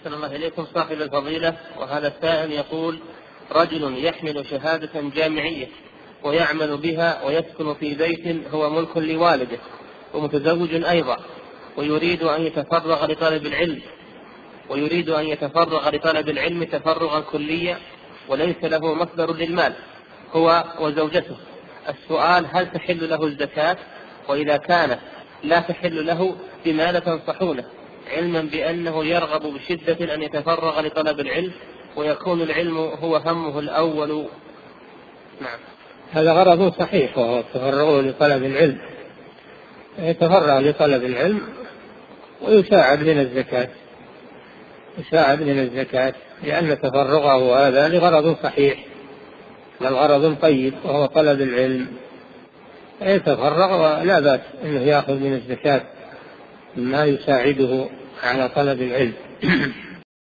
أحسن الله إليكم صاحب الفضيلة. وهذا السائل يقول: رجل يحمل شهادة جامعية ويعمل بها ويسكن في بيت هو ملك لوالده ومتزوج أيضا، ويريد أن يتفرغ لطلب العلم تفرغا كليا وليس له مصدر للمال هو وزوجته. السؤال: هل تحل له الزكاة؟ وإذا كانت لا تحل له بما تنصحونه، علما بأنه يرغب بشدة أن يتفرغ لطلب العلم ويكون العلم هو همه الأول؟ نعم، هذا غرض صحيح وهو التفرغ لطلب العلم، يتفرغ لطلب العلم ويساعد من الزكاة لأن تفرغه هذا لغرض صحيح، لغرض طيب وهو طلب العلم، يتفرغ ولا بأس أنه يأخذ من الزكاة ما يساعده على طلب العلم.